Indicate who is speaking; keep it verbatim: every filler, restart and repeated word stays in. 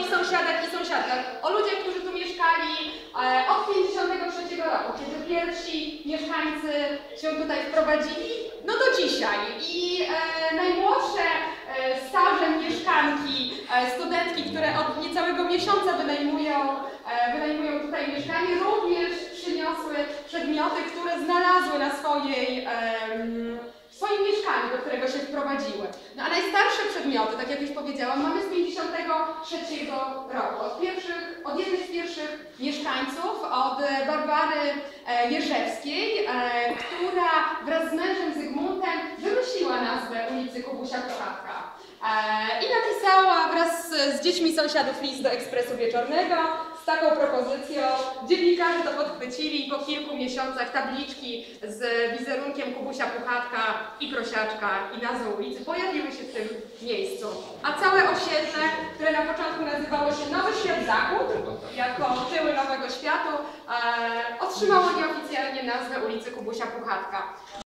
Speaker 1: sąsiadach i sąsiadkach, o ludziach, którzy tu mieszkali e, od pięćdziesiątego trzeciego roku, kiedy pierwsi mieszkańcy się tutaj wprowadzili, no do dzisiaj. I e, najmłodsze e, stażem mieszkanki, e, studentki, które od niecałego miesiąca wynajmują, e, wynajmują tutaj mieszkanie, również przyniosły przedmioty, które znalazły na swojej e, w swoim mieszkaniu, do którego się wprowadziły. No a najstarsze przedmioty, tak jak już powiedziałam, mamy z pięćdziesiątego trzeciego roku. Od, pierwszych, od jednej z pierwszych mieszkańców, od Barbary Jerzewskiej, która wraz z mężem Zygmuntem wymyśliła nazwę ulicy Kubusia Puchatka. I napisała wraz z dziećmi sąsiadów list do Ekspresu Wieczornego z taką propozycją. Dziennikarze to podchwycili i po kilku miesiącach tabliczki z wizerunkiem Kubusia Puchatka i Prosiaczka i nazwą ulicy pojawiły się w tym miejscu. A całe osiedle, które na początku nazywało się Nowy Świat Zachód, jako tyły Nowego Światu, e, otrzymało nieoficjalnie nazwę ulicy Kubusia Puchatka.